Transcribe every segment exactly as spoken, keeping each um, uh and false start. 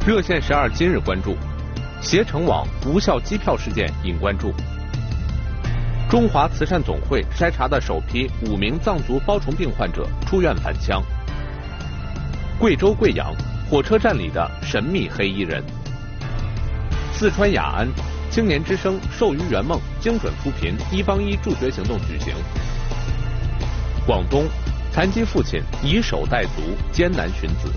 热线十二今日关注：携程网无效机票事件引关注。中华慈善总会筛查的首批五名藏族包虫病患者出院返乡。贵州贵阳火车站里的神秘黑衣人。四川雅安青年之声寿于圆梦精准扶贫一帮一助学行动举行。广东残疾父亲以手带足艰难寻子。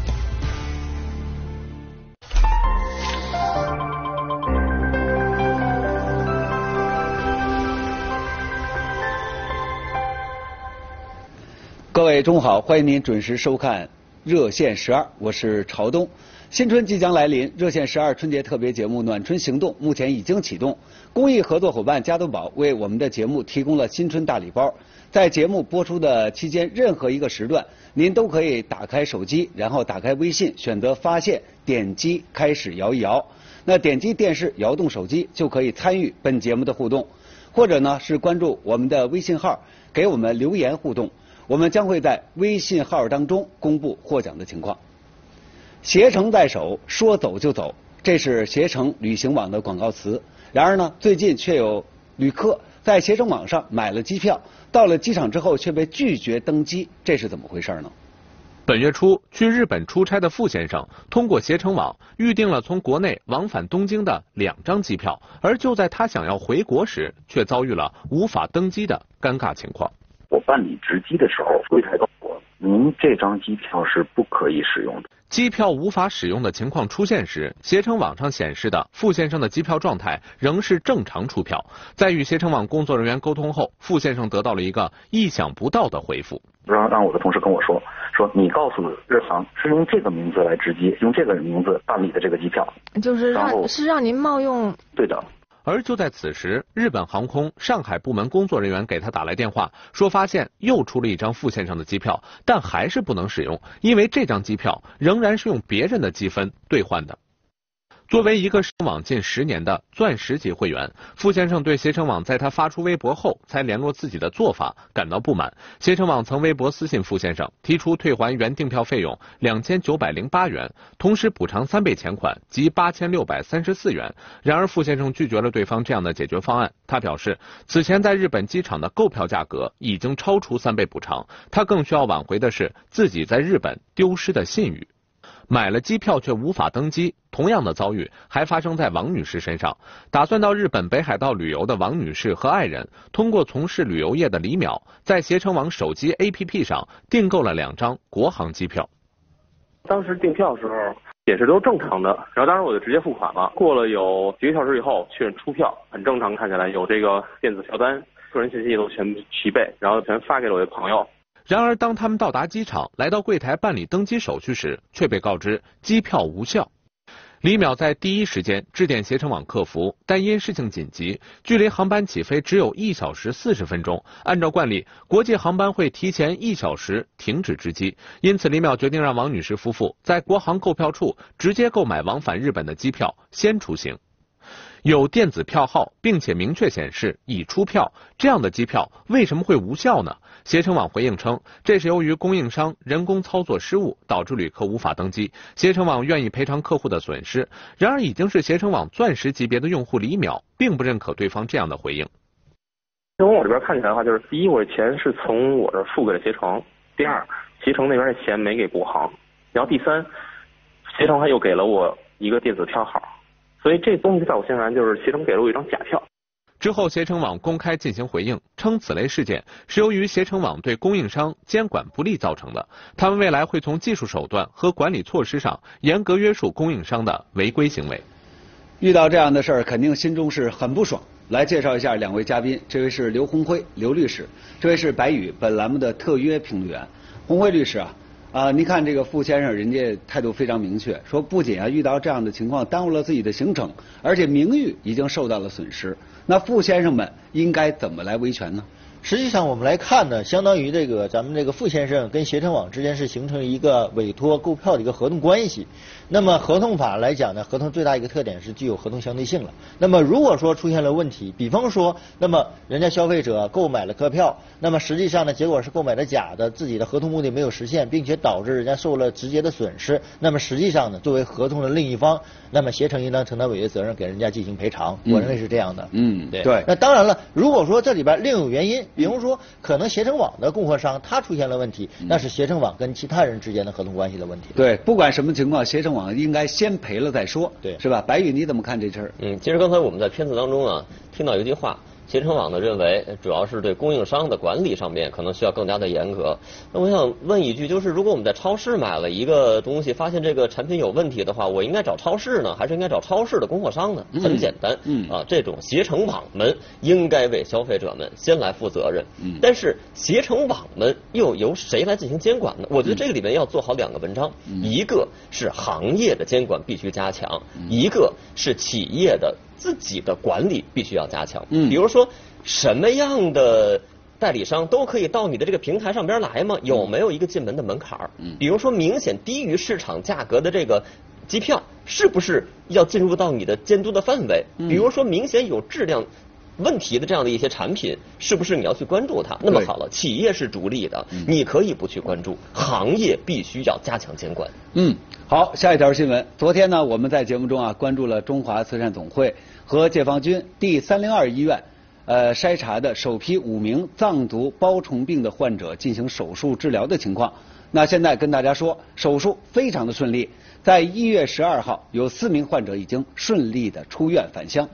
各位中午好，欢迎您准时收看热线十二，我是朝东。新春即将来临，热线十二春节特别节目暖春行动目前已经启动。公益合作伙伴加多宝为我们的节目提供了新春大礼包，在节目播出的期间，任何一个时段，您都可以打开手机，然后打开微信，选择发现，点击开始摇一摇。那点击电视，摇动手机，就可以参与本节目的互动，或者呢是关注我们的微信号，给我们留言互动。我们将会在微信号当中公布获奖的情况。携程在手，说走就走，这是携程旅行网的广告词。然而呢，最近却有旅客在携程网上买了机票，到了机场之后却被拒绝登机，这是怎么回事呢？ 本月初，去日本出差的傅先生通过携程网预订了从国内往返东京的两张机票，而就在他想要回国时，却遭遇了无法登机的尴尬情况。 我办理值机的时候，柜台告诉我，您这张机票是不可以使用的。 机票无法使用的情况出现时，携程网上显示的傅先生的机票状态仍是正常出票。在与携程网工作人员沟通后，傅先生得到了一个意想不到的回复。 让让我的同事跟我说，说你告诉日航是用这个名字来值机，用这个名字办理的这个机票， 就是让是让您冒用。 对的。 而就在此时，日本航空上海部门工作人员给他打来电话，说发现又出了一张傅先生的机票，但还是不能使用，因为这张机票仍然是用别人的积分兑换的。作为一个携程网近十年的钻石级会员，傅先生对携程网在他发出微博后才联络自己的做法感到不满。携程网曾微博私信傅先生，提出退还原订票费用两千九百零八元，同时补偿三倍钱款及八千六百三十四元。然而傅先生拒绝了对方这样的解决方案，他表示此前在日本机场的购票价格已经超出三倍补偿，他更需要挽回的是自己在日本丢失的信誉。买了机票却无法登机，同样的遭遇还发生在王女士身上。打算到日本北海道旅游的王女士和爱人，通过从事旅游业的李淼，在携程网手机 A P P 上订购了两张国航机票。 当时订票的时候显示都是正常的，然后当时我就直接付款了。过了有几个小时以后确认出票，很正常，看起来有这个电子票单，个人信息都全部齐备，然后全发给了我的朋友。 然而当他们到达机场，来到柜台办理登机手续时，却被告知机票无效。李淼在第一时间致电携程网客服，但因事情紧急，距离航班起飞只有一小时四十分钟。按照惯例，国际航班会提前一小时停止值机，因此李淼决定让王女士夫妇在国航购票处直接购买往返日本的机票，先出行。有电子票号，并且明确显示已出票，这样的机票为什么会无效呢？携程网回应称，这是由于供应商人工操作失误，导致旅客无法登机。携程网愿意赔偿客户的损失。然而，已经是携程网钻石级别的用户李淼，并不认可对方这样的回应。 从我这边看起来的话，就是第一，我的钱是从我这付给了携程；第二，携程那边的钱没给国航；然后第三，携程还又给了我一个电子票号。所以这东西在我看来就是携程给了我一张假票。 之后，携程网公开进行回应，称此类事件是由于携程网对供应商监管不力造成的，他们未来会从技术手段和管理措施上严格约束供应商的违规行为。 遇到这样的事儿，肯定心中是很不爽。来介绍一下两位嘉宾，这位是刘红辉，刘律师，这位是白宇，本栏目的特约评论员。红辉律师啊。啊、呃，您看这个傅先生，人家态度非常明确，说不仅啊遇到这样的情况耽误了自己的行程，而且名誉已经受到了损失。那傅先生们应该怎么来维权呢？ 实际上我们来看呢，相当于这个咱们这个傅先生跟携程网之间是形成一个委托购票的一个合同关系。那么合同法来讲呢，合同最大一个特点是具有合同相对性了。那么如果说出现了问题，比方说，那么人家消费者购买了客票，那么实际上呢，结果是购买的假的，自己的合同目的没有实现，并且导致人家受了直接的损失。那么实际上呢，作为合同的另一方，那么携程应当承担违约责任，给人家进行赔偿。我认为是这样的。 嗯， 对。 对。 那当然了，如果说这里边另有原因，比如说可能携程网的供货商他出现了问题，那是携程网跟其他人之间的合同关系的问题。 对，不管什么情况，携程网应该先赔了再说， 对， 是吧？白宇，你怎么看这事儿？ 嗯，其实刚才我们在片子当中啊，听到一句话。携程网呢认为，主要是对供应商的管理上面可能需要更加的严格。那我想问一句，就是如果我们在超市买了一个东西，发现这个产品有问题的话，我应该找超市呢，还是应该找超市的供货商呢？很简单，嗯啊，这种携程网们应该为消费者们先来负责任。嗯，但是携程网们又由谁来进行监管呢？我觉得这个里面要做好两个文章，嗯、一个是行业的监管必须加强，嗯、一个是企业的。自己的管理必须要加强，嗯，比如说什么样的代理商都可以到你的这个平台上边来吗？有没有一个进门的门槛？嗯，比如说明显低于市场价格的这个机票，是不是要进入到你的监督的范围？嗯，比如说明显有质量问题的这样的一些产品，是不是你要去关注它？那么好了，企业是逐利的，嗯、你可以不去关注，行业必须要加强监管。 嗯，好，下一条新闻。昨天呢，我们在节目中啊关注了中华慈善总会和解放军第三零二医院，呃筛查的首批五名藏族包虫病的患者进行手术治疗的情况。那现在跟大家说，手术非常的顺利，在一月十二号，有四名患者已经顺利的出院返乡。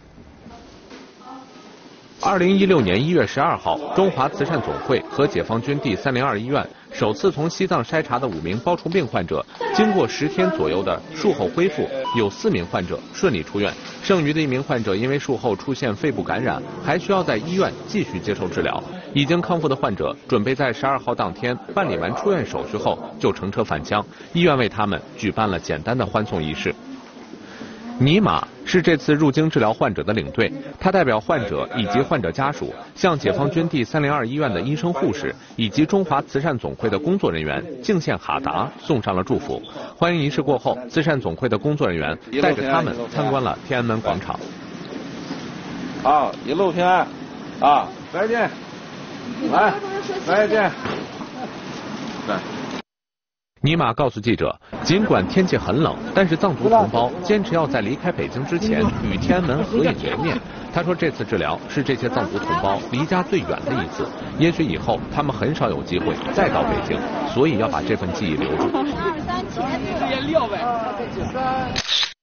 二零一六年一月十二号，中华慈善总会和解放军第三零二医院首次从西藏筛查的五名包虫病患者，经过十天左右的术后恢复，有四名患者顺利出院，剩余的一名患者因为术后出现肺部感染，还需要在医院继续接受治疗。已经康复的患者准备在十二号当天办理完出院手续后，就乘车返乡，医院为他们举办了简单的欢送仪式。尼玛是这次入京治疗患者的领队，他代表患者以及患者家属，向解放军第三零二医院的医生护士以及中华慈善总会的工作人员敬献哈达，送上了祝福。欢迎仪式过后，慈善总会的工作人员带着他们参观了天安门广场。 好，一路平安啊！再见，来，再见。来。 尼玛告诉记者，尽管天气很冷，但是藏族同胞坚持要在离开北京之前与天安门合影留念。他说，这次治疗是这些藏族同胞离家最远的一次，也许以后他们很少有机会再到北京，所以要把这份记忆留住。二三前六呗。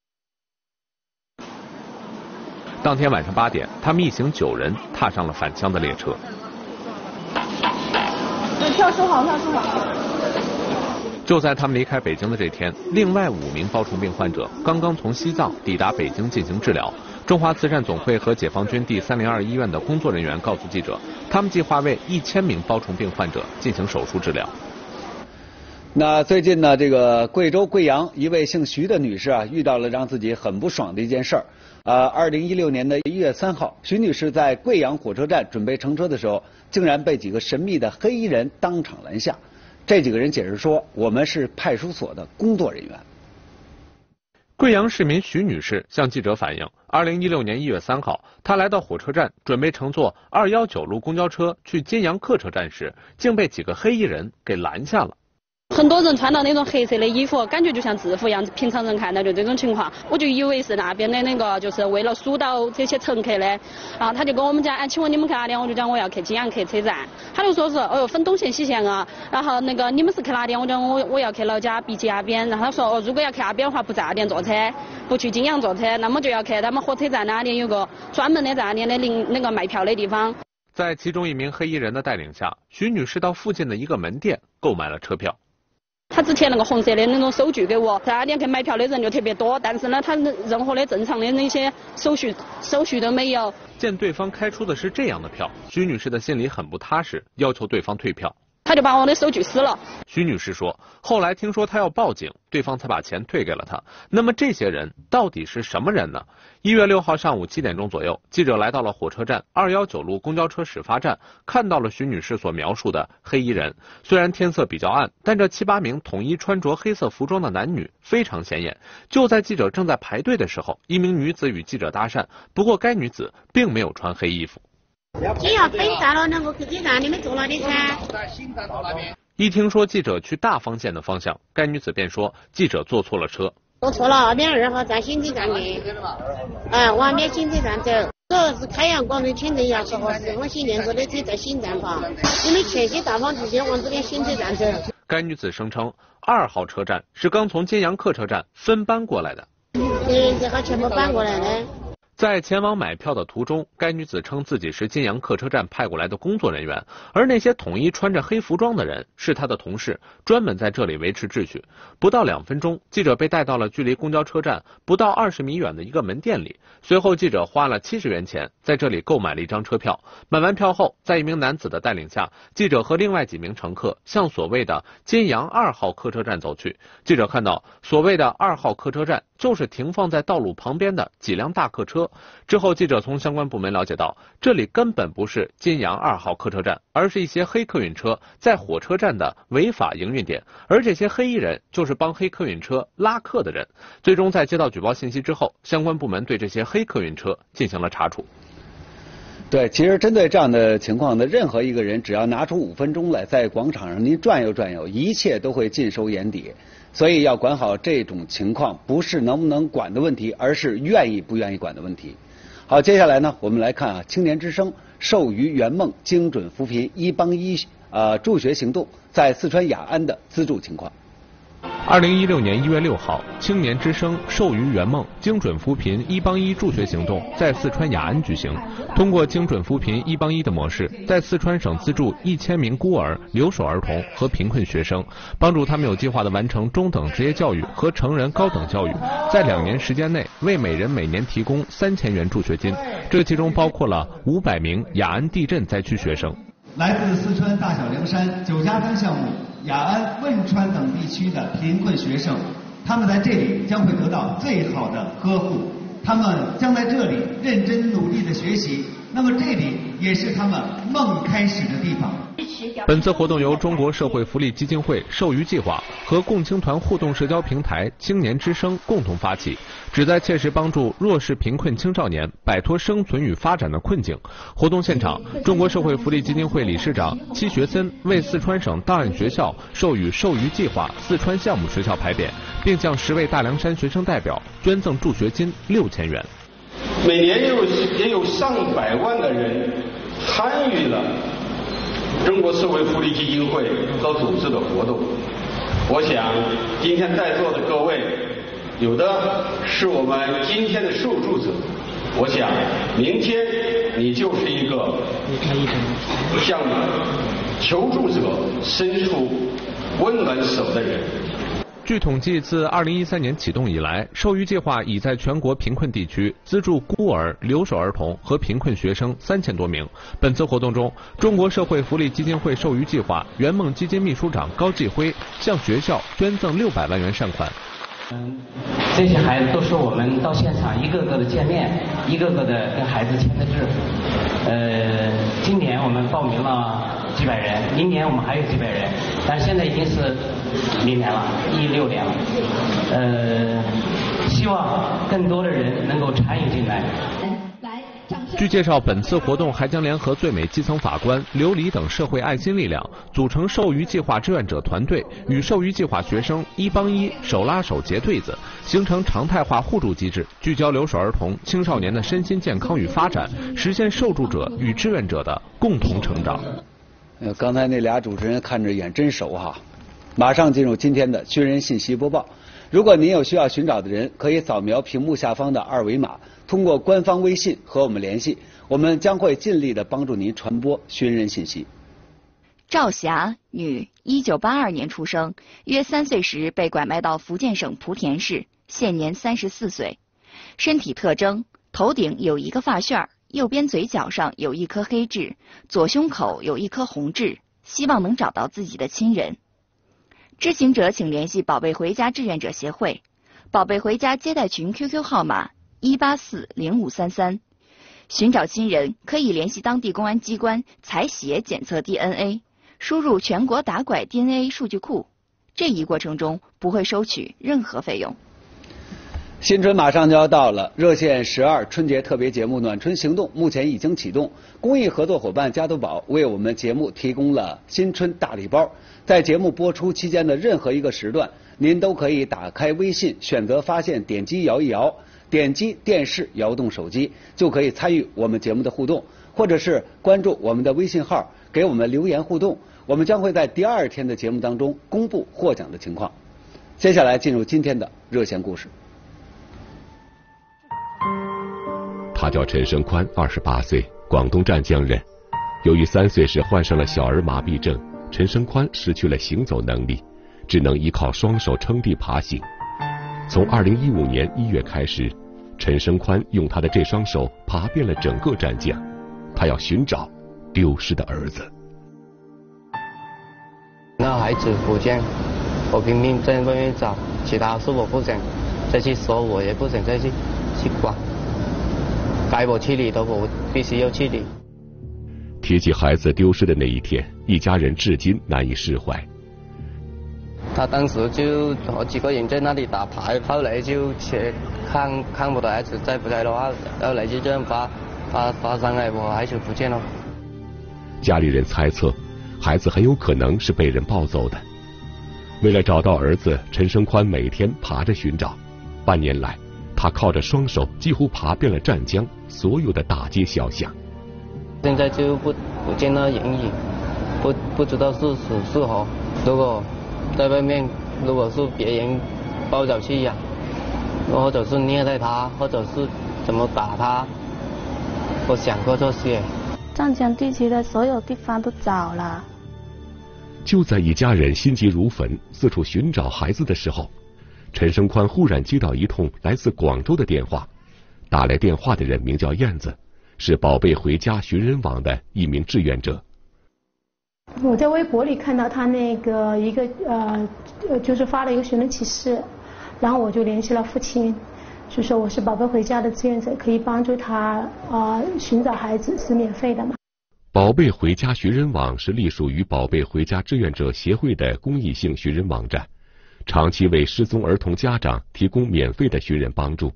当天晚上八点，他们一行九人踏上了返乡的列车。 票收好，票收好。 就在他们离开北京的这天，另外五名包虫病患者刚刚从西藏抵达北京进行治疗。中华慈善总会和解放军第三零二医院的工作人员告诉记者，他们计划为一千名包虫病患者进行手术治疗。 那最近呢，这个贵州贵阳一位姓徐的女士啊，遇到了让自己很不爽的一件事儿。呃，二零一六年的一月三号，徐女士在贵阳火车站准备乘车的时候，竟然被几个神秘的黑衣人当场拦下。这几个人解释说，我们是派出所的工作人员。 贵阳市民徐女士向记者反映，二零一六年一月三号，她来到火车站，准备乘坐二一九路公交车去金阳客车站时，竟被几个黑衣人给拦下了。 很多人穿到那种黑色的衣服，感觉就像制服一样，平常人看到就这种情况，我就以为是那边的那个，就是为了疏导这些乘客的。然后他就跟我们讲，哎，请问你们去哪里？我就讲我要去金阳客车站。他就说是，哦哟，分东线西线啊。然后那个你们是去哪里？我讲我我要去老家毕节那边。然后他说，哦，如果要去那边的话，不在那边坐车，不去金阳坐车，那么就要去他们火车站那里有个专门的在那里的领那个卖票的地方。 在其中一名黑衣人的带领下，徐女士到附近的一个门店购买了车票。 他只贴那个红色的那种收据给我，在那边去买票的人就特别多，但是呢，他任何的正常的那些手续手续都没有。 见对方开出的是这样的票，徐女士的心里很不踏实，要求对方退票。 他就把我的收据撕了。 徐女士说，后来听说她要报警，对方才把钱退给了她。那么这些人到底是什么人呢？一月六号上午七点钟左右，记者来到了火车站二一九路公交车始发站，看到了徐女士所描述的黑衣人。虽然天色比较暗，但这七八名统一穿着黑色服装的男女非常显眼。就在记者正在排队的时候，一名女子与记者搭讪，不过该女子并没有穿黑衣服。 今要分站了，那我去给站，你们坐哪里噻？ 一听说记者去大方县的方向，该女子便说记者坐错了车。 坐错了，二边二号站新子站的，哎，往边新子站走。这是开阳广的签证牙齿合适，我新练过的车在新站房，你们前些大方直接往这边新子站走。 该女子声称，二号车站是刚从金阳客车站分班过来的。 对，这号全部搬过来的。 在前往买票的途中，该女子称自己是金阳客车站派过来的工作人员，而那些统一穿着黑服装的人是她的同事，专门在这里维持秩序。不到两分钟，记者被带到了距离公交车站不到二十米远的一个门店里。随后，记者花了七十元钱在这里购买了一张车票。买完票后，在一名男子的带领下，记者和另外几名乘客向所谓的金阳二号客车站走去。记者看到，所谓的二号客车站就是停放在道路旁边的几辆大客车。之后，记者从相关部门了解到，这里根本不是金阳二号客车站，而是一些黑客运车在火车站的违法营运点，而这些黑衣人就是帮黑客运车拉客的人。最终在接到举报信息之后，相关部门对这些黑客运车进行了查处。 对，其实针对这样的情况呢，任何一个人只要拿出五分钟来，在广场上您转悠转悠，一切都会尽收眼底。所以要管好这种情况，不是能不能管的问题，而是愿意不愿意管的问题。好，接下来呢，我们来看啊，青年之声授予圆梦精准扶贫一帮一呃助学行动在四川雅安的资助情况。 二零一六年一月六号，青年之声授予圆梦精准扶贫一帮一助学行动在四川雅安举行。通过精准扶贫一帮一的模式，在四川省资助一千名孤儿、留守儿童和贫困学生，帮助他们有计划地完成中等职业教育和成人高等教育，在两年时间内为每人每年提供三千元助学金，这其中包括了五百名雅安地震灾区学生。 来自四川大小凉山、九家滩项目、雅安、汶川等地区的贫困学生，他们在这里将会得到最好的呵护，他们将在这里认真努力的学习，那么这里也是他们梦开始的地方。 本次活动由中国社会福利基金会授予计划和共青团互动社交平台青年之声共同发起，旨在切实帮助弱势贫困青少年摆脱生存与发展的困境。活动现场，中国社会福利基金会理事长戚学森为四川省档案学校授予授予计划四川项目学校牌匾，并向十位大凉山学生代表捐赠助学金六千元。 每年也有也有上百万的人参与了中国社会福利基金会所组织的活动。我想今天在座的各位，有的是我们今天的受助者，我想明天你就是一个向求助者伸出温暖手的人。 据统计，自二零一三年启动以来，授予计划已在全国贫困地区资助孤儿、留守儿童和贫困学生三千多名。本次活动中，中国社会福利基金会授予计划圆梦基金秘书长高继辉向学校捐赠六百万元善款。 嗯，这些孩子都是我们到现场一个个的见面，一个个的跟孩子签的字。呃，今年我们报名了几百人，明年我们还有几百人，但是现在已经是明年了，一六年了。呃，希望更多的人能够参与进来。 据介绍，本次活动还将联合最美基层法官、琉璃等社会爱心力量，组成授予计划志愿者团队，与授予计划学生一帮一手拉手结对子，形成常态化互助机制，聚焦留守儿童、青少年的身心健康与发展，实现受助者与志愿者的共同成长。 呃，刚才那俩主持人看着眼真熟哈。马上进入今天的寻人信息播报。如果您有需要寻找的人，可以扫描屏幕下方的二维码，通过官方微信和我们联系，我们将会尽力的帮助您传播寻人信息。 赵霞，女，一九八二年出生，约三岁时被拐卖到福建省莆田市，现年三十四岁。身体特征：头顶有一个发旋，右边嘴角上有一颗黑痣，左胸口有一颗红痣，希望能找到自己的亲人。 知情者请联系宝贝回家志愿者协会，宝贝回家接待群 Q Q 号码一八四零五三三。寻找亲人可以联系当地公安机关采血检测 D N A， 输入全国打拐 D N A 数据库。这一过程中不会收取任何费用。 新春马上就要到了，热线十二春节特别节目暖春行动目前已经启动，公益合作伙伴加多宝为我们节目提供了新春大礼包。在节目播出期间的任何一个时段，您都可以打开微信，选择发现，点击摇一摇，点击电视，摇动手机，就可以参与我们节目的互动，或者是关注我们的微信号，给我们留言互动。我们将会在第二天的节目当中公布获奖的情况。接下来进入今天的热线故事。 他叫陈生宽，二十八岁，广东湛江人。由于三岁时患上了小儿麻痹症，陈生宽失去了行走能力，只能依靠双手撑地爬行。从二零一五年一月开始，陈生宽用他的这双手爬遍了整个湛江，他要寻找丢失的儿子。 那孩子不见，我拼命在外面找，其他事我不想再去说，我也不想再去去管。该我去理的我必须要去理。 提起孩子丢失的那一天，一家人至今难以释怀。 他当时就好几个人在那里打牌，后来就去看看我的孩子在不在的话，后来就这样发发发上来，我孩子不见了。 家里人猜测，孩子很有可能是被人抱走的。为了找到儿子，陈生宽每天爬着寻找。半年来，他靠着双手几乎爬遍了湛江所有的大街小巷。 现在就不不见到人影，不不知道是死是活。如果在外面，如果是别人抱走去养，或者是虐待他，或者是怎么打他，我想过这些。 湛江地区的所有地方都找了。 就在一家人心急如焚、四处寻找孩子的时候，陈生宽忽然接到一通来自广州的电话。打来电话的人名叫燕子，是宝贝回家寻人网的一名志愿者。 我在微博里看到他那个一个呃呃，就是发了一个寻人启事，然后我就联系了父亲，就说我是宝贝回家的志愿者，可以帮助他呃寻找孩子，是免费的嘛。 宝贝回家寻人网是隶属于宝贝回家志愿者协会的公益性寻人网站，长期为失踪儿童家长提供免费的寻人帮助。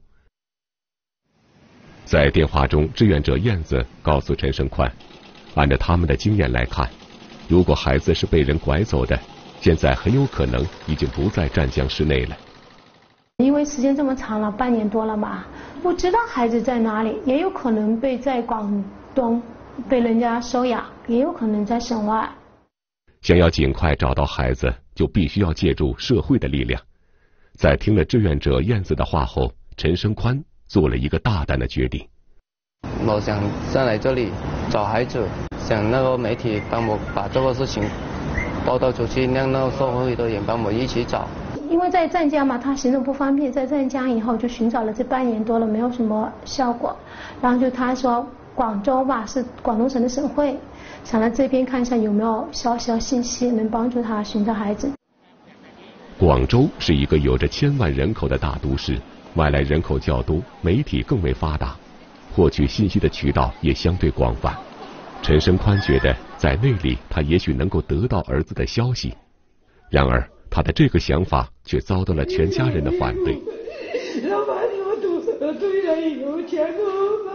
在电话中，志愿者燕子告诉陈生宽，按照他们的经验来看，如果孩子是被人拐走的，现在很有可能已经不在湛江市内了。 因为时间这么长了，半年多了嘛，不知道孩子在哪里，也有可能被在广东被人家收养，也有可能在省外。 想要尽快找到孩子，就必须要借助社会的力量。在听了志愿者燕子的话后，陈生宽做了一个大胆的决定。 我想上来这里找孩子，想那个媒体帮我把这个事情报道出去，让那个社会的人帮我一起找。 因为在湛江嘛，他行动不方便，在湛江以后就寻找了这半年多了，没有什么效果。然后就他说广州吧是广东省的省会，想来这边看一下有没有消息和信息能帮助他寻找孩子。 广州是一个有着千万人口的大都市，外来人口较多，媒体更为发达，获取信息的渠道也相对广泛。陈生宽觉得在那里他也许能够得到儿子的消息，然而他的这个想法却遭到了全家人的反对。 老爸，你我读书对人有钱我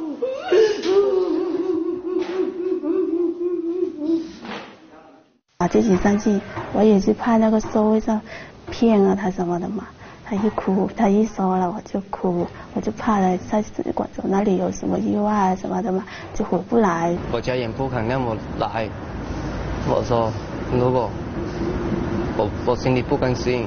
啊，这几三季我也是怕那个社会上骗了他什么的嘛，他一哭，他一说了我就哭，我就怕了在广州那里有什么意外啊什么的嘛，就回不来。 我家人不肯让我来，我说如果我我心里不甘心，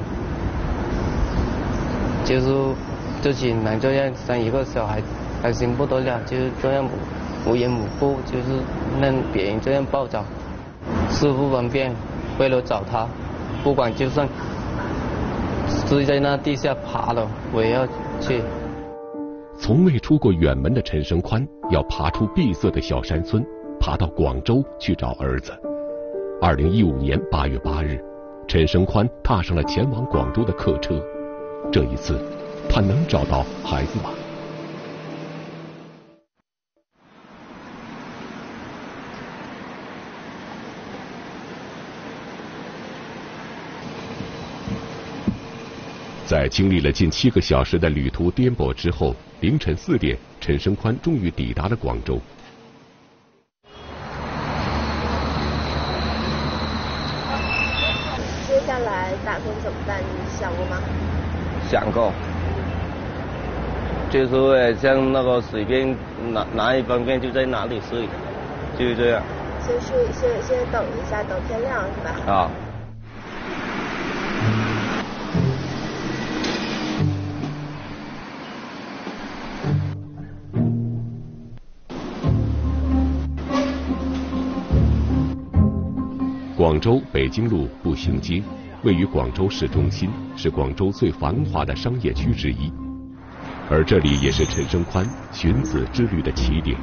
就是自己能这样生一个小孩，开心不得了，就是这样无缘无故，就是让别人这样抱走，是不方便。为了找他，不管就算是在那地下爬了，我也要去。 从未出过远门的陈生宽要爬出闭塞的小山村，爬到广州去找儿子。二零一五年八月八日， 陈生宽踏上了前往广州的客车。这一次，他能找到孩子吗？在经历了近七个小时的旅途颠簸之后，凌晨四点，陈生宽终于抵达了广州。 接下来打工怎么办？你想过吗？ 想过，就是像那个随便哪哪里方便就在哪里睡，就是这样。 先睡，先先等一下，等天亮是吧？ 啊。 广州北京路步行街位于广州市中心，是广州最繁华的商业区之一，而这里也是陈生宽寻子之旅的起点。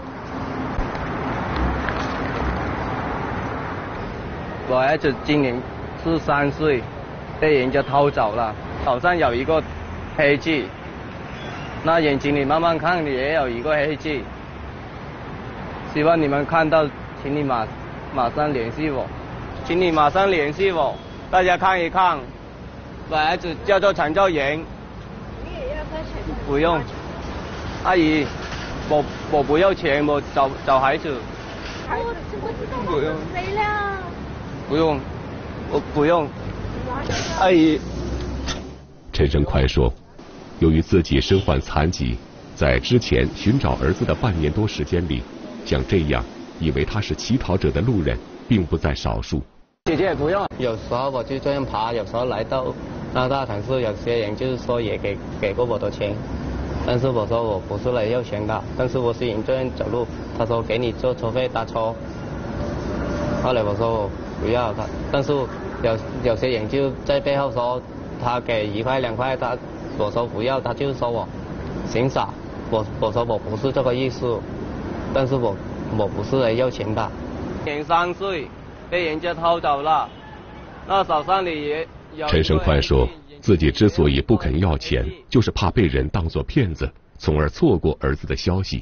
我儿子今年十三岁，被人家偷走了，手上有一个黑痣，那眼睛里慢慢看也有一个黑痣，希望你们看到，请你马马上联系我。请你马上联系我，大家看一看。我儿子叫做陈兆元。 你也要跟陈？ 不用，阿姨，我我不要钱，我找找孩子。 我怎么知道我是谁了？ 不用，我不用。阿姨。 陈生宽说，由于自己身患残疾，在之前寻找儿子的半年多时间里，像这样以为他是乞讨者的路人并不在少数。 姐姐不用。有时候我就这样爬，有时候来到那大城市，有些人就是说也给给过我的钱，但是我说我不是来要钱的，但是我是人这样走路，他说给你做车费搭车，后来我说我不要他，但是有有些人就在背后说他给一块两块，他我说不要，他就说我行傻，我我说我不是这个意思，但是我我不是来要钱的。年三岁被人家偷走了，那手上里也有。 陈生宽说，自己之所以不肯要钱，就是怕被人当作骗子，从而错过儿子的消息。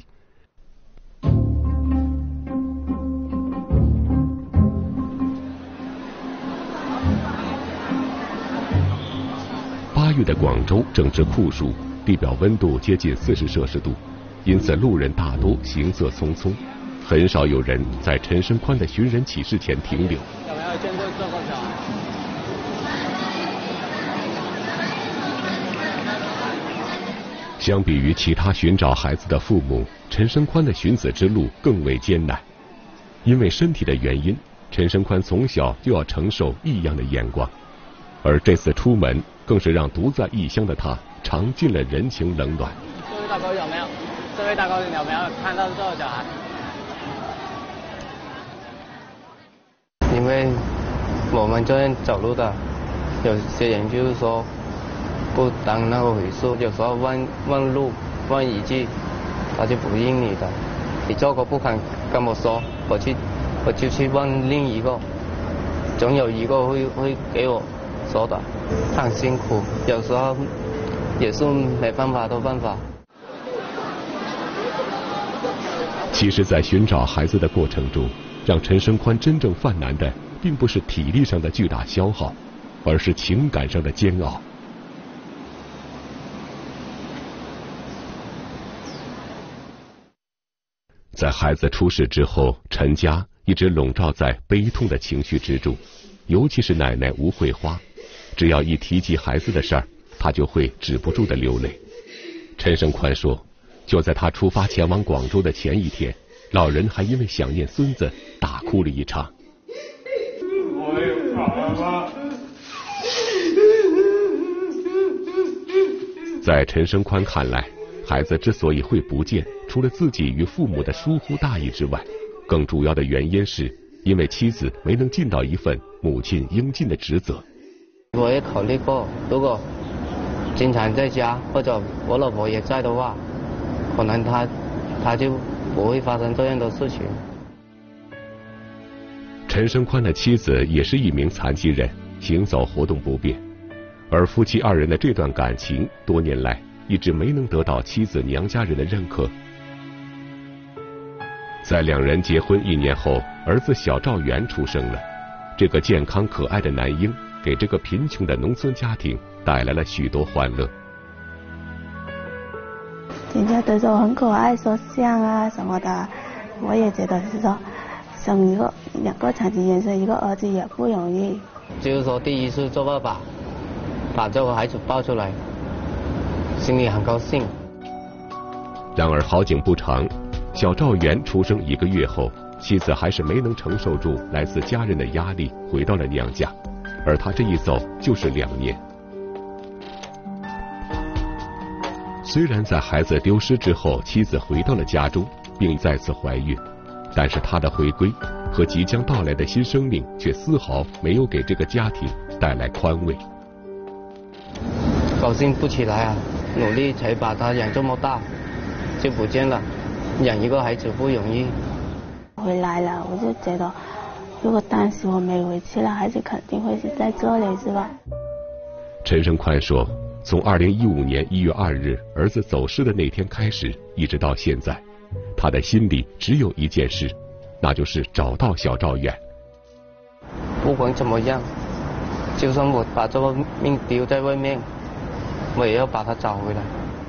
八月的广州正值酷暑，地表温度接近四十摄氏度，因此路人大多行色匆匆。很少有人在陈生宽的寻人启事前停留。 有没有见过这个小孩？ 相比于其他寻找孩子的父母，陈生宽的寻子之路更为艰难。因为身体的原因，陈生宽从小就要承受异样的眼光，而这次出门更是让独在异乡的他尝尽了人情冷暖。 这位大哥有没有？这位大哥有没有看到这个小孩？因为我们这样走路的，有些人就是说不当那个回事，有时候问问路问一句，他就不应你的。你这个不肯跟我说，我去我就去问另一个，总有一个会会给我说的。很辛苦，有时候也是没办法的办法。 其实，在寻找孩子的过程中，让陈生宽真正犯难的，并不是体力上的巨大消耗，而是情感上的煎熬。在孩子出事之后，陈家一直笼罩在悲痛的情绪之中，尤其是奶奶吴慧花，只要一提及孩子的事儿，她就会止不住的流泪。陈生宽说，就在他出发前往广州的前一天，老人还因为想念孙子大哭了一场。 我有爸爸。 在陈生宽看来，孩子之所以会不见，除了自己与父母的疏忽大意之外，更主要的原因是因为妻子没能尽到一份母亲应尽的职责。 我也考虑过，如果经常在家或者我老婆也在的话，可能他他就不会发生这样的事情。 陈生宽的妻子也是一名残疾人， 行走活动不便，而夫妻二人的这段感情多年来一直没能得到妻子娘家人的认可。在两人结婚一年后，儿子小赵元出生了。这个健康可爱的男婴给这个贫穷的农村家庭带来了许多欢乐。 人家都说很可爱，说像啊什么的，我也觉得是说生一个两个残疾人生一个儿子也不容易。 就是说第一次做爸爸，把这个孩子抱出来，心里很高兴。 然而好景不长，小赵元出生一个月后，妻子还是没能承受住来自家人的压力，回到了娘家，而他这一走就是两年。虽然在孩子丢失之后，妻子回到了家中，并再次怀孕，但是她的回归和即将到来的新生命却丝毫没有给这个家庭带来宽慰。 高兴不起来啊，努力才把他养这么大，就不见了。养一个孩子不容易。 回来了，我就觉得，如果当时我没回去了，孩子肯定会是在这里，是吧？ 陈胜宽说，从二零一五年一月二日儿子走失的那天开始，一直到现在，他的心里只有一件事，那就是找到小赵元。 不管怎么样，就算我把这个命丢在外面，我也要把他找回来。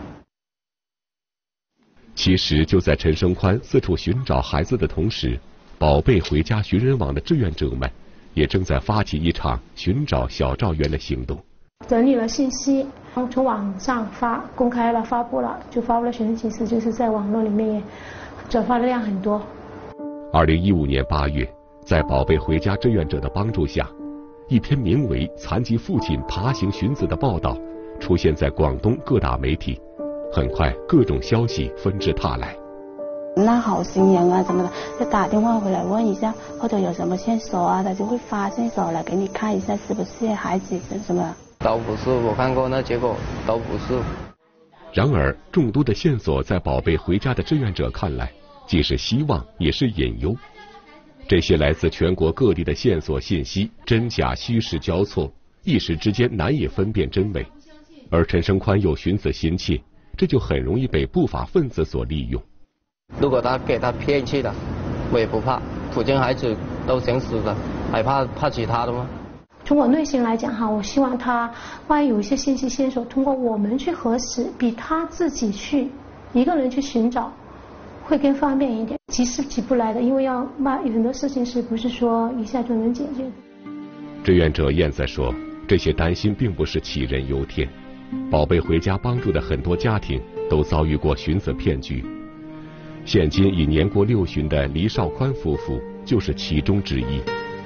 其实就在陈胜宽四处寻找孩子的同时，宝贝回家寻人网的志愿者们也正在发起一场寻找小赵元的行动。 整理了信息，从网上发公开了发布了，就发布了寻人启事，就是在网络里面也转发的量很多。 二零一五年八月，在宝贝回家志愿者的帮助下，一篇名为《残疾父亲爬行寻子》的报道出现在广东各大媒体。很快，各种消息纷至沓来。 那好心人啊什么的，就打电话回来问一下，或者有什么线索啊，他就会发线索来给你看一下是不是孩子什么。 都不是，我看过那结果都不是。 然而，众多的线索在宝贝回家的志愿者看来，既是希望，也是隐忧。这些来自全国各地的线索信息，真假虚实交错，一时之间难以分辨真伪。而陈胜宽又寻子心切，这就很容易被不法分子所利用。 如果他给他骗去了，我也不怕，附近孩子都想死的，还怕怕其他的吗？ 从我内心来讲哈，我希望他万一有一些信息线索，通过我们去核实，比他自己去一个人去寻找会更方便一点。急是急不来的，因为要慢，有很多事情是不是说一下就能解决的。 志愿者燕子说，这些担心并不是杞人忧天。宝贝回家帮助的很多家庭都遭遇过寻子骗局，现今已年过六旬的黎少宽夫妇就是其中之一。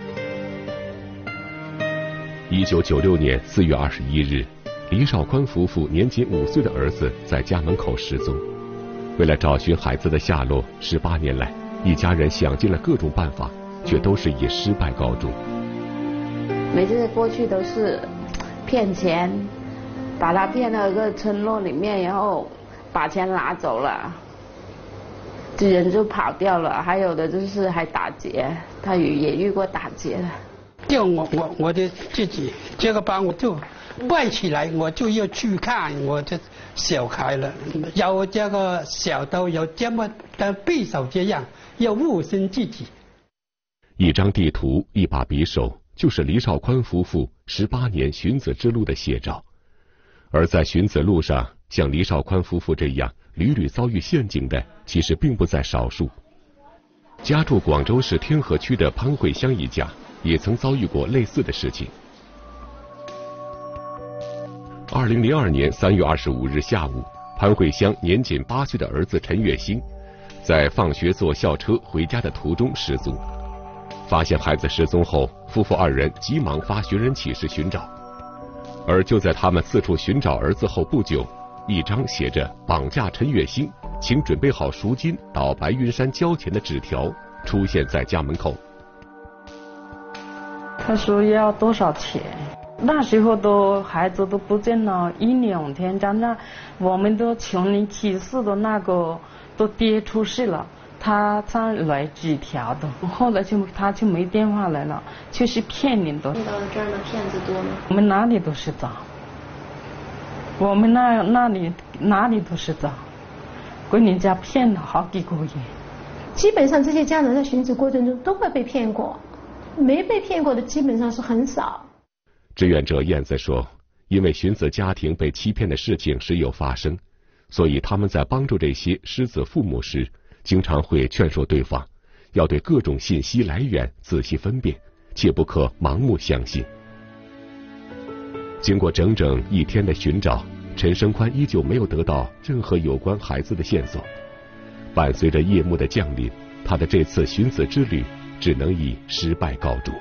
一九九六年四月二十一日，黎少宽夫妇年仅五岁的儿子在家门口失踪。为了找寻孩子的下落，十八年来，一家人想尽了各种办法，却都是以失败告终。 每次过去都是骗钱，把他骗到一个村落里面，然后把钱拿走了，这人就跑掉了。还有的就是还打劫，他也也遇过打劫的。 就我我我的自己这个班我就办起来，我就要去看我的小孩了。有这个小到有这么的匕首这样，要护身自己。 一张地图，一把匕首，就是黎少宽夫妇十八年寻子之路的写照。而在寻子路上，像黎少宽夫妇这样屡屡遭遇陷阱的，其实并不在少数。家住广州市天河区的潘慧香一家也曾遭遇过类似的事情。二零零二年三月二十五日下午，潘慧香年仅八岁的儿子陈月兴在放学坐校车回家的途中失踪。发现孩子失踪后，夫妇二人急忙发寻人启事寻找。而就在他们四处寻找儿子后不久，一张写着绑架陈月兴，请准备好赎金到白云山交钱的纸条出现在家门口。 他说要多少钱？那时候都孩子都不见了一两天，在那我们都寻人启事的那个都爹出事了， 他上来几条的，后来就他就没电话来了，就是骗人的。 遇到这样的骗子多吗？ 我们哪里都是找，我们那那里哪里都是找，给人家骗了好几个月。 基本上这些家长在寻子过程中都会被骗过，没被骗过的基本上是很少。 志愿者燕子说，因为寻子家庭被欺骗的事情时有发生，所以他们在帮助这些失子父母时，经常会劝说对方要对各种信息来源仔细分辨，切不可盲目相信。经过整整一天的寻找，陈生宽依旧没有得到任何有关孩子的线索。伴随着夜幕的降临，他的这次寻子之旅只能以失败告终。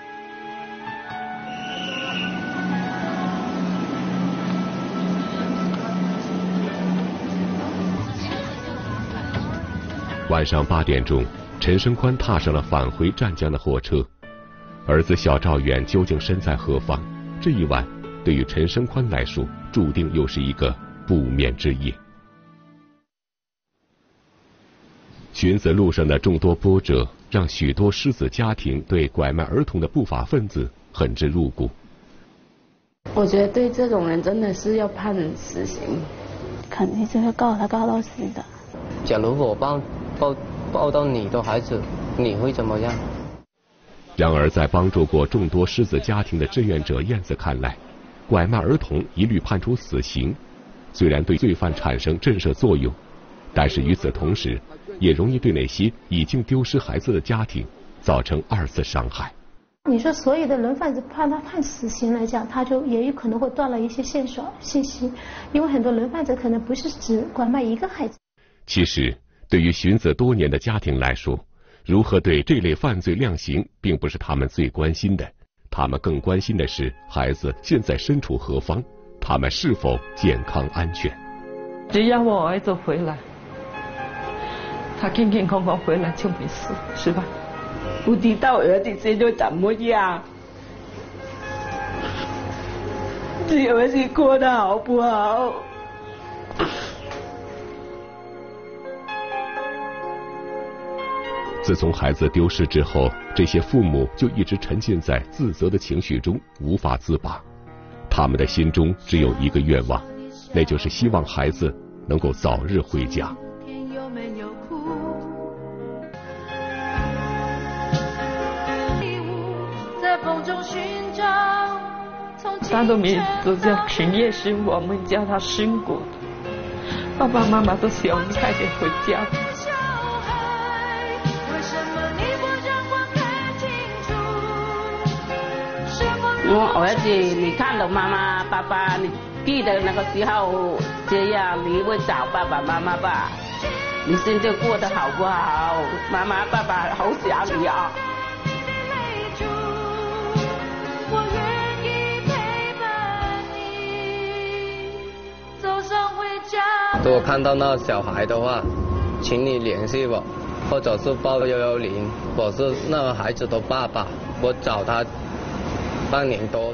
晚上八点钟，陈生宽踏上了返回湛江的火车。儿子小赵远究竟身在何方？这一晚对于陈生宽来说，注定又是一个不眠之夜。寻子路上的众多波折，让许多失子家庭对拐卖儿童的不法分子恨之入骨。 我觉得对这种人真的是要判死刑， 肯定是会告他告到死的。 假如我抱抱抱到你的孩子，你会怎么样？ 然而，在帮助过众多失子家庭的志愿者燕子看来，拐卖儿童一律判处死刑，虽然对罪犯产生震慑作用，但是与此同时，也容易对那些已经丢失孩子的家庭造成二次伤害。 你说所有的人贩子判他判死刑来讲，他就也有可能会断了一些线索信息，因为很多人贩子可能不是只拐卖一个孩子。 其实，对于寻子多年的家庭来说，如何对这类犯罪量刑，并不是他们最关心的，他们更关心的是孩子现在身处何方，他们是否健康安全。 只要我儿子回来，他健健康康回来就没事，是吧？ 不知道儿子现在怎么样，这儿子过得好不好？ 自从孩子丢失之后，这些父母就一直沉浸在自责的情绪中，无法自拔。他们的心中只有一个愿望，那就是希望孩子能够早日回家。 他的名字叫陈叶生，我们叫他生果。爸爸妈妈都希望快点回家。 我儿子，你看到妈妈、爸爸，你记得那个时候这样，你会找爸爸妈妈吧？你现在过得好不好？妈妈、爸爸好想你啊！ 如果看到那小孩的话，请你联系我，或者是报幺幺零，我是那个孩子的爸爸，我找他半年多。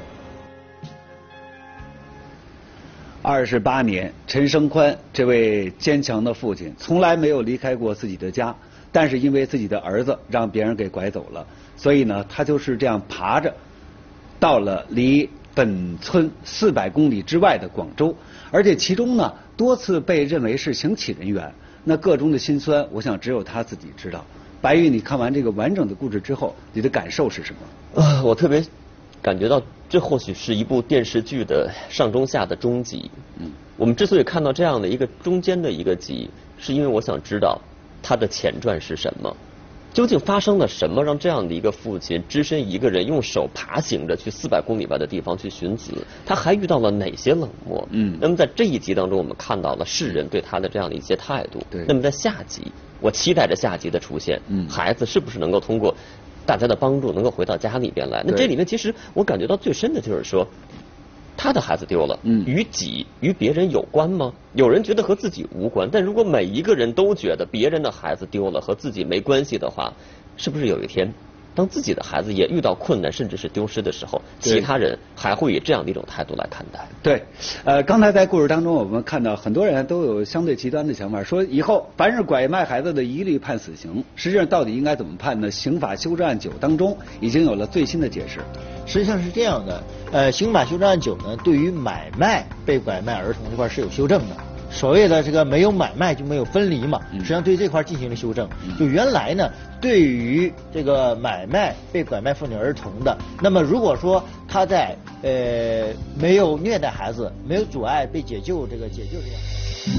二十八年，陈生宽这位坚强的父亲从来没有离开过自己的家，但是因为自己的儿子让别人给拐走了，所以呢，他就是这样爬着到了离本村四百公里之外的广州，而且其中呢多次被认为是行乞人员，那个中的辛酸，我想只有他自己知道。白玉，你看完这个完整的故事之后，你的感受是什么？ 啊，我特别感觉到这或许是一部电视剧的上中下的中集。嗯，我们之所以看到这样的一个中间的一个集，是因为我想知道它的前传是什么，究竟发生了什么，让这样的一个父亲只身一个人用手爬行着去四百公里外的地方去寻子，他还遇到了哪些冷漠？嗯，那么在这一集当中，我们看到了世人对他的这样的一些态度。对，那么在下集，我期待着下集的出现，嗯，孩子是不是能够通过大家的帮助，能够回到家里边来？那这里面其实我感觉到最深的就是说，他的孩子丢了，嗯，与己与别人有关吗？有人觉得和自己无关，但如果每一个人都觉得别人的孩子丢了和自己没关系的话，是不是有一天当自己的孩子也遇到困难甚至是丢失的时候，其他人还会以这样的一种态度来看待。 对，呃，刚才在故事当中我们看到很多人都有相对极端的想法，说以后凡是拐卖孩子的一律判死刑。实际上到底应该怎么判呢？刑法修正案九当中已经有了最新的解释。 实际上是这样的，呃，刑法修正案九呢，对于买卖被拐卖儿童这块是有修正的。所谓的这个没有买卖就没有分离嘛，实际上对这块进行了修正。就原来呢，对于这个买卖被拐卖妇女儿童的，那么如果说他在呃没有虐待孩子、没有阻碍被解救这个解救这样。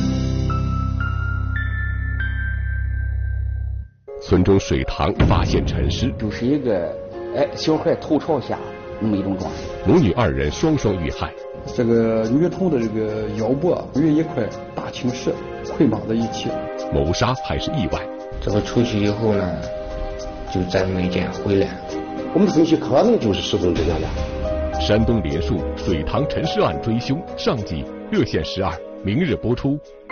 村中水塘发现沉尸， 就是一个哎小孩头朝下那么一种状态。 母女二人双双遇害。 这个女童的这个腰部有一块大青石捆绑在一起。 谋杀还是意外？ 这个出去以后呢，就再没见回来。 我们分析可能就是失踪这样的。 山东莲树水塘沉尸案追凶上集，热线十二，明日播出。